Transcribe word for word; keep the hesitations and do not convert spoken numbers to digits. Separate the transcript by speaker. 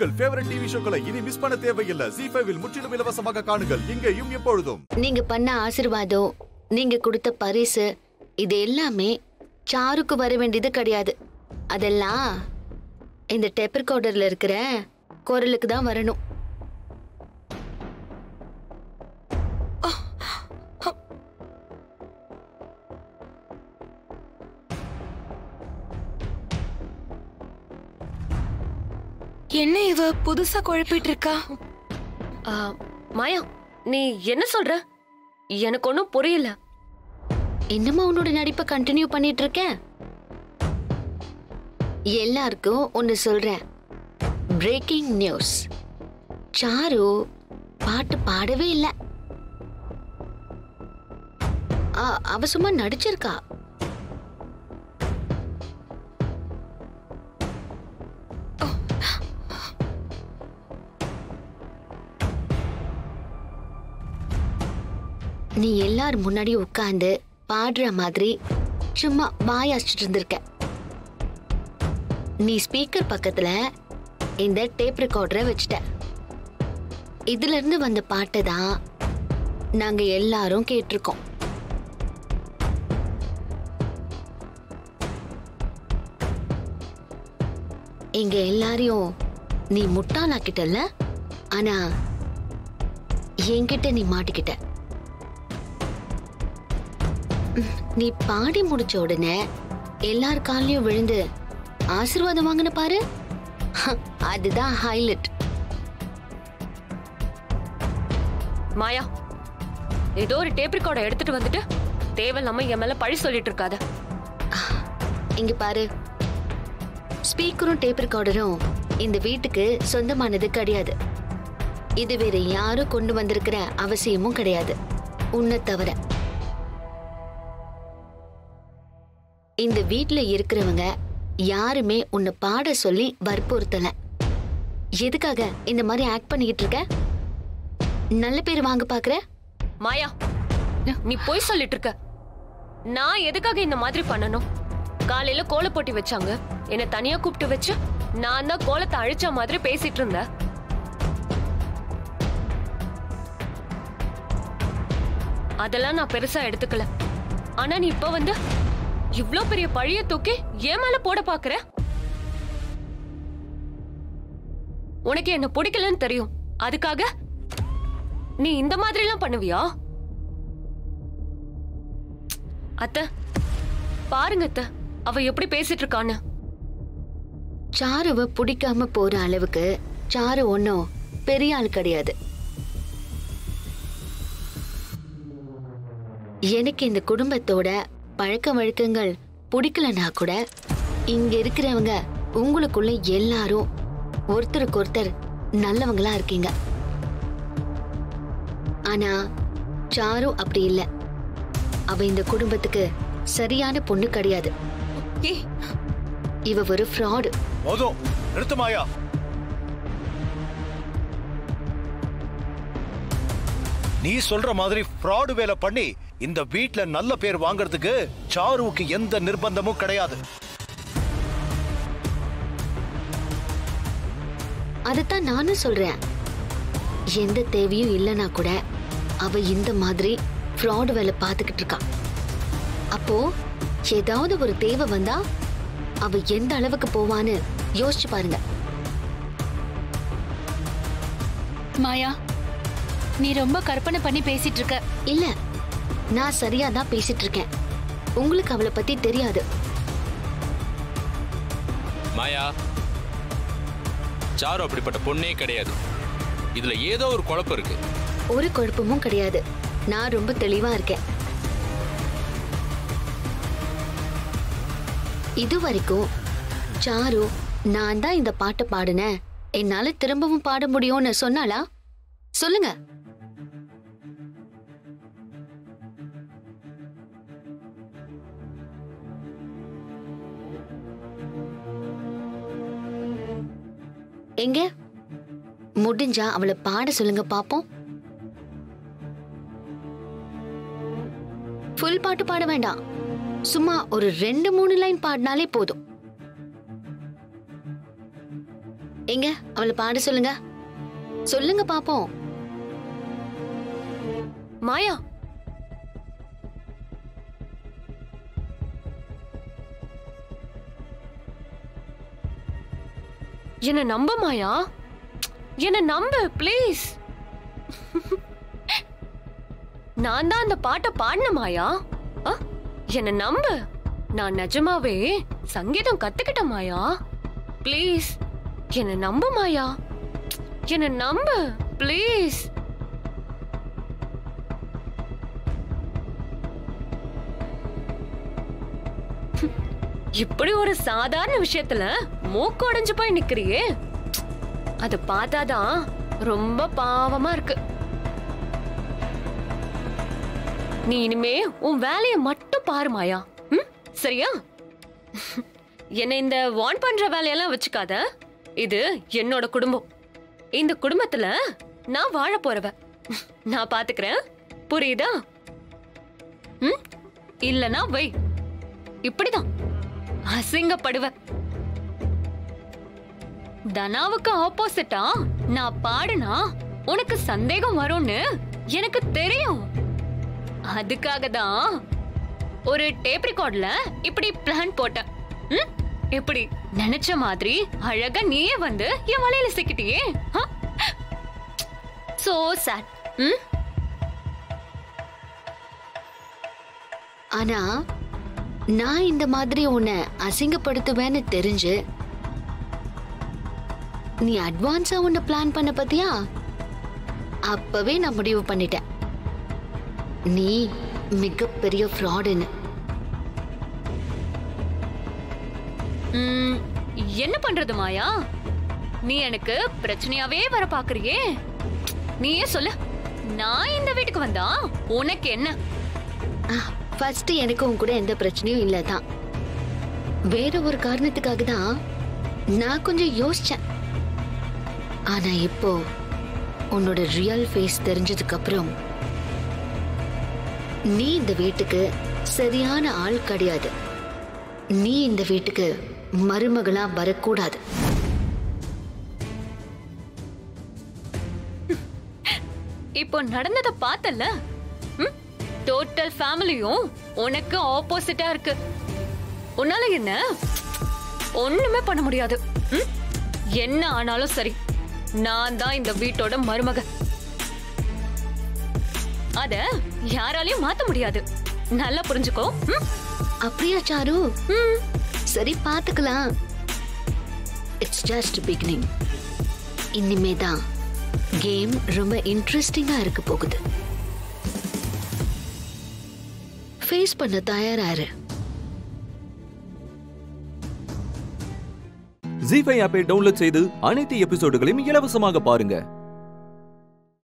Speaker 1: உங்கள் favourite TV ஷோக்களை இனி miss பண்ண தேவையில்லை. ஜீ ஃபைவ் இல் முற்றிலும் இலவசமாக காணுங்கள். இங்கேயும் எப்பொழுதும்.
Speaker 2: நீங்க பண்ண ஆசீர்வாதம், நீங்க கொடுத்த பரிசு, இது எல்லாமே சாருக்கு வர வேண்டியது கிடையாது. அதெல்லாம் இந்த டேப் ரெக்கார்டர்ல இருக்கிற குரலுக்கு தான் வரணும்.
Speaker 3: என்ன இவ புதுசா குழப்பிட்டு இருக்கா?
Speaker 4: மாயா, நீ என்ன சொல்ற? எனக்கு ஒன்னும் புரியல.
Speaker 2: இன்னுமா உன்னோட நடிப்பை கண்டினியூ பண்ணிட்டு இருக்கேன்? எல்லாருக்கும் ஒன்னு சொல்றேன். Breaking news. சாரு பாட்டு பாடவே இல்ல. அவ சும்மா நடிச்சிருக்கா. நீ எல்லாரும் முன்னாடி உட்கார்ந்து பாடுற மாதிரி சும்மா வாயாச்சிட்டு இருந்திருக்க. நீ ஸ்பீக்கர் பக்கத்துல இந்த டேப் ரெக்கார்டரை வச்சுட்ட. இதுல இருந்து வந்த பாட்டை தான் நாங்க எல்லாரும் கேட்டிருக்கோம். இங்க எல்லாரையும் நீ முட்டாளாக்கிட்டல்ல, ஆனா என்கிட்ட நீ மாட்டிக்கிட்ட. நீ பாடி முடிச்ச உடனே எல்லார் காலையும் விழுந்து ஆசீர்வாதம் வாங்கின பாரு, அதுதான் ஹைலைட்.
Speaker 4: மாயா, ஏதோ ஒரு டேப் ரெக்கார்டை எடுத்துட்டு வந்துட்டு தேவையில்லாம என் மேல பழி சொல்லிட்டு இருக்காத.
Speaker 2: இங்க பாரு, ஸ்பீக்கரும் டேப் ரெக்கார்டரும் இந்த வீட்டுக்கு சொந்தமானது கிடையாது. இது வேற யாரும் கொண்டு வந்திருக்கிற அவசியமும் கிடையாது, உன்னை தவிர. இந்த வீட்டுல இருக்கிறவங்க யாருமே உன்னை பாட சொல்லி வற்புறுத்தல. எதுக்காக இந்த மாதிரி ஆக்ட் பண்ணிக்கிட்டு இருக்க? நல்ல பேர் வாங்க பாக்குற?
Speaker 4: மாயா, நீ போய் சொல்லிட்டு இருக்க. நான் எதுக்காக இந்த மாதிரி பண்ணணும்? காலையில கோல போட்டி வச்சாங்க, என்ன தனியா கூப்பிட்டு வச்சு நான் தான் கோலத்தை அழிச்ச மாதிரி பேசிட்டு இருந்தேன். அதெல்லாம் நான் பெருசா எடுத்துக்கல. ஆனா நீ இப்ப வந்து இவ்ளோ பெரிய பழிய தூக்கி ஏன் மேல போட பாக்குற? உனக்கு என்ன பிடிக்கலன்னு தெரியும், அதுக்காக நீ இந்த மாதிரி எல்லாம் பண்ணுவியா? அத்தை பாருங்க அத்தை, அவ எப்படி பேசிட்டு இருக்கான்னு.
Speaker 2: சாருவ பிடிக்காம போற அளவுக்கு சாரு ஒன்னும் பெரிய ஆள் கிடையாது. எனக்கு இந்த குடும்பத்தோட பழக்க வழக்கங்கள் பிடிக்கலனா கூட இங்க இருக்கிறவங்க உங்களுக்குள்ள எல்லாரும் ஒருத்தருக்கு ஒருத்தர் நல்லவங்களா இருக்கீங்க. ஆனா சாரு அப்படி இல்ல. அவ இந்த குடும்பத்துக்கு சரியான பொண்ணு கிடையாது. இவ ஒரு ஃப்ராடு.
Speaker 5: போதும், நிறுத்து மாயா. நீ சொல்ற மாதிரி ஃப்ராடு வேலை பண்ணி இந்த வீட்ல நல்ல பேர் வாங்குறதுக்கு சாருவுக்கு எந்த நிர்பந்தமும் கிடையாது.
Speaker 2: அதத்தான் நானும் சொல்றேன். எந்த தேவையும் இல்லைன்னா கூட அவ இந்த மாதிரி ஃப்ராடு வேலை பார்த்துக்கிட்டு இருக்கா. அப்போ ஏதாவது ஒரு தேவை வந்தா அவ எந்த அளவுக்கு போவான்னு யோசிச்சு பாருங்க.
Speaker 3: மாயா, நீ ரொம்ப கற்பனை பண்ணி பேசிட்டு இருக்க.
Speaker 2: இல்ல, நான் சரியா தான் பேசிட்டு இருக்கேன். உங்களுக்கு அவளை பத்தி தெரியாது.
Speaker 6: மாயா, சாரு அப்படிப்பட்ட பொண்ணே கிடையாது. இதுல ஏதோ ஒரு குழப்பம் இருக்கு.
Speaker 2: ஒரு குழப்பமும் கிடையாது. நான் ரொம்ப தெளிவா இருக்கேன். இது வரைக்கும் சாரு நான் தான் இந்த பாட்டை பாடுனேன், என்னால திரும்பவும் பாட முடியும்னு சொன்னாலா? சொல்லுங்க. எங்க முடிஞ்சா அவளை பாட சொல்லுங்க பாப்போம். ஃபுல் பாட்டு பாட வேண்டாம், சும்மா ஒரு ரெண்டு மூணு லைன் பாடினாலே போதும். எங்க அவளை பாட சொல்லுங்க. சொல்லுங்க பாப்போம்.
Speaker 4: மாயா, என்ன நம்ப மாயா, என்ன நம்பு ப்ளீஸ். நான் தான் அந்த பாட்டை பாடின மாயா. என்ன நம்பு, நான் நிஜமாவே சங்கீதம் கத்துக்கிட்ட மாயா. ப்ளீஸ் என்ன நம்பு மாயா, என்ன நம்பு ப்ளீஸ். இப்படி ஒரு சாதாரண விஷயத்துல மூக்கு உடைஞ்சு போய் நிக்கிறியே, அத பார்த்தாதான் ரொம்ப பாவமா இருக்கு. நீ இனிமே உன் வேலையை மட்டும் பாரு மாயா. ம், சரியா? என்ன இந்த வான் பண்ற வேலையெல்லாம் வச்சுக்காத. இது என்னோட குடும்பம். இந்த குடும்பத்துல நான் வாழ போறவ. நான் பாத்துக்கிறேன், புரியுதா? ம், இல்லனா வை. இப்படிதான் அசிங்கப்படுவ. தனாவுக்கு ஆப்போசிட்டா நான் பாடுனா உனக்கு சந்தேகம் வரும்னு எனக்கு தெரியும். அதுக்காக தான் ஒரு டேப் ரெக்கார்ட்ல இப்படி பிளான் போட்டேன். இப்படி நினைச்ச மாதிரி அழகா நீயே வந்து என் வலையில சிக்கிட்டியே. So sad.
Speaker 2: ஆனா நான் இந்த மாதிரி உன்னை அசிங்கப்படுத்துவேன்னு தெரிஞ்சு நீ அட்வான்ஸா உன்னை பிளான் பண்ண பத்தியா? அப்பவே நான் முடிவு பண்ணிட்டேன், நீ மிகப்பெரிய ஃப்ராடுன்னு.
Speaker 4: என்ன பண்றது மாயா, நீ எனக்கு பிரச்சனையாவே வர பாக்குறியே. நீயே சொல்லு, நான் இந்த வீட்டுக்கு வந்தா உனக்கு என்ன?
Speaker 2: ஃபர்ஸ்ட் எனக்கு உன் கூட எந்த பிரச்சனையும் இல்லதான். வேற ஒரு காரணத்துக்காக தான் நான் கொஞ்சம் யோசிச்சேன். ஆனா இப்போ உன்னோட ரியல் ஃபேஸ் தெரிஞ்சதுக்கு அப்புறம் நீ இந்த வீட்டுக்கு சரியான ஆள் கிடையாது. நீ இந்த வீட்டுக்கு மருமகளா வரக்கூடாது.
Speaker 4: இப்போ நடந்தத பார்த்தல, டோட்டல் ஃபேமிலியும் உனக்கு ஆப்போசிட்டா இருக்கு. உன்னால என்ன ஒண்ணுமே பண்ண முடியாது. என்ன ஆனாலும் சரி, நான் தான் இந்த வீட்டோட மருமக. அத யாராலையும் மாத்த முடியாது. நல்லா புரிஞ்சுக்கோ.
Speaker 2: அப்படியா சாரு? சரி, பாத்துக்கலாம். It's just beginning. இனிமே தான் கேம் ரொம்ப இன்ட்ரெஸ்டிங்கா இருக்க போகுது. ஃபேஸ் பண்ண தயாராரு.
Speaker 7: ஜீ ஃபைவ் ஆப்பை டவுன்லோட் செய்து அனைத்து எபிசோடுகளையும் இலவசமாக பாருங்க.